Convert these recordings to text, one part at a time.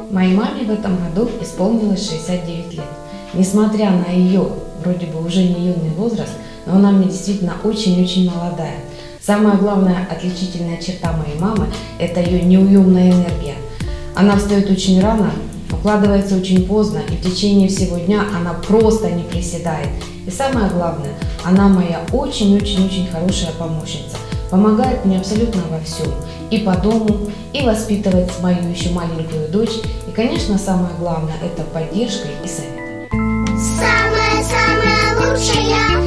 Моей маме в этом году исполнилось 69 лет. Несмотря на ее, вроде бы уже не юный возраст, но она мне действительно очень-очень молодая. Самая главная отличительная черта моей мамы – это ее неуемная энергия. Она встает очень рано, укладывается очень поздно, и в течение всего дня она просто не приседает. И самое главное, она моя очень-очень-очень хорошая помощница. Помогает мне абсолютно во всем. И по дому, и воспитывать мою еще маленькую дочь. И, конечно, самое главное – это поддержка и совет. Самая-самая лучшая,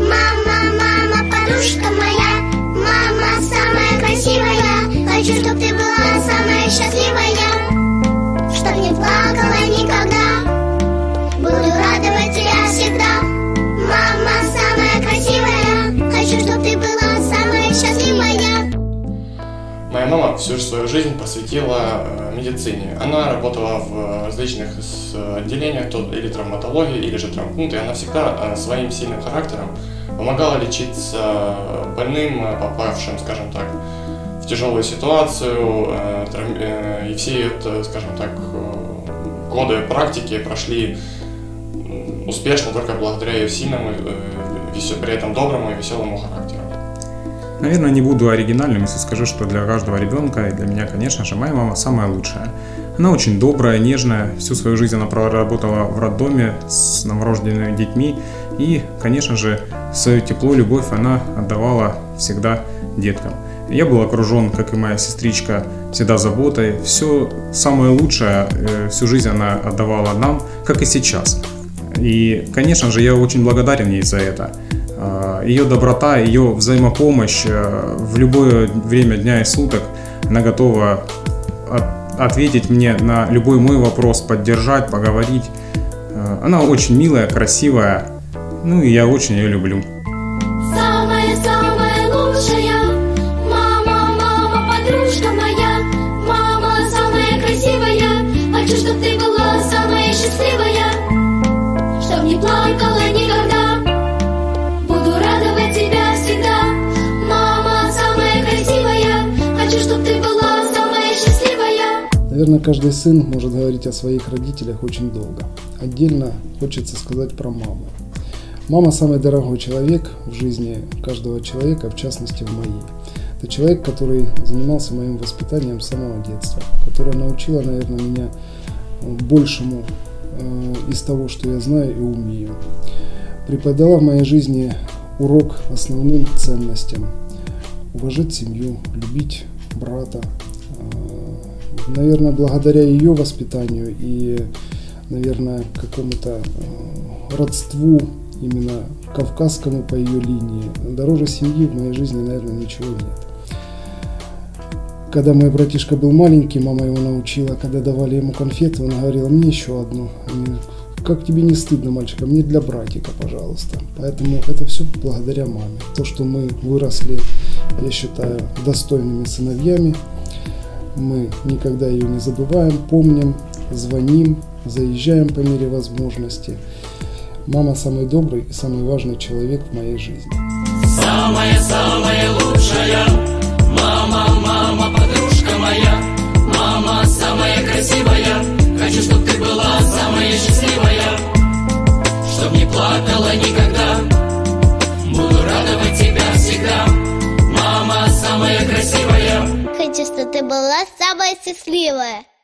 мама, подружка моя. Мама самая красивая, хочу, чтоб ты была самая счастливая. Чтоб не плакала никогда, буду радовать тебя всегда. Мама самая красивая, хочу, чтоб ты была самая счастливая. Моя мама всю свою жизнь посвятила медицине. Она работала в различных отделениях, или травматологии, или же травмпункте. Она всегда своим сильным характером помогала лечиться больным, попавшим, скажем так, в тяжелую ситуацию. И все это, скажем так, годы практики прошли успешно только благодаря ее сильному, при этом доброму и веселому характеру. Наверное, не буду оригинальным, если скажу, что для каждого ребенка, и для меня, конечно же, моя мама самая лучшая. Она очень добрая, нежная, всю свою жизнь она проработала в роддоме с новорожденными детьми. И, конечно же, свое тепло, любовь она отдавала всегда деткам. Я был окружен, как и моя сестричка, всегда заботой. Все самое лучшее всю жизнь она отдавала нам, как и сейчас. И, конечно же, я очень благодарен ей за это. Ее доброта, ее взаимопомощь в любое время дня и суток, она готова ответить мне на любой мой вопрос, поддержать, поговорить. Она очень милая, красивая, ну и я очень ее люблю. Самая лучшая, мама, подружка моя. Мама самая красивая, хочу, чтоб ты была самая счастливая. Чтоб не плакала никогда, буду радовать тебя всегда. Мама самая красивая, хочу, чтоб ты была самая счастливая. Наверное, каждый сын может говорить о своих родителях очень долго. Отдельно хочется сказать про маму. Мама – самый дорогой человек в жизни каждого человека, в частности в моей. Это человек, который занимался моим воспитанием с самого детства, которая научила, наверное, меня большему из того, что я знаю и умею. Преподала в моей жизни урок основным ценностям. Уважать семью, любить брата. Наверное, благодаря ее воспитанию и, наверное, какому-то родству, именно кавказскому по ее линии, дороже семьи в моей жизни, наверное, ничего нет. Когда мой братишка был маленький, мама его научила, когда давали ему конфеты, она говорила: мне еще одну. Как тебе не стыдно, мальчик, а мне для братика, пожалуйста. Поэтому это все благодаря маме. То, что мы выросли, я считаю, достойными сыновьями, мы никогда ее не забываем, помним, звоним, заезжаем по мере возможности. Мама самый добрый и самый важный человек в моей жизни. Самая лучшая, мама, подружка моя. Мама самая красивая, хочу, чтоб ты была самая счастливая. Чтоб не плакала никогда, буду радовать тебя всегда. Мама самая красивая, хочу, чтоб ты была самая счастливая.